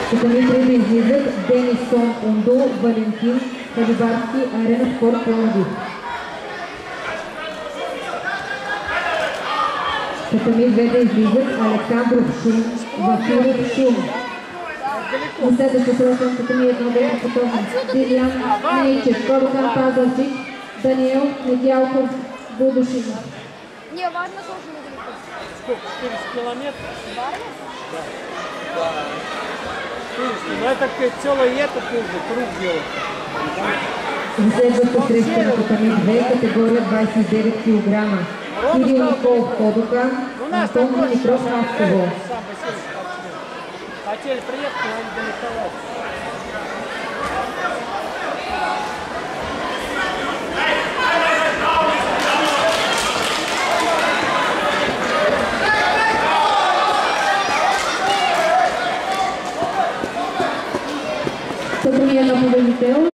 Татами излизат Денисон Ундо, Валентин Халибарски, Арена Спорт Пловдив. Татами 2 да излизат Александров Шум, Василов Шум. На следващата среща Татами 1 да има потока Дилян Нейчев, Кобакан Пазарчик, Даниел Недялков, Будушин. Не, Варна тоже недалеко. Сколько? 40 километров? Варна? Да. 400. Ну это целый этот круг делать. На следващата среща на Татами 2, категория 29 кг. Кирил Николов Ходокан, Антон Димитров Хасково. Хотели приехать, но они далеко. Татами 1 победител.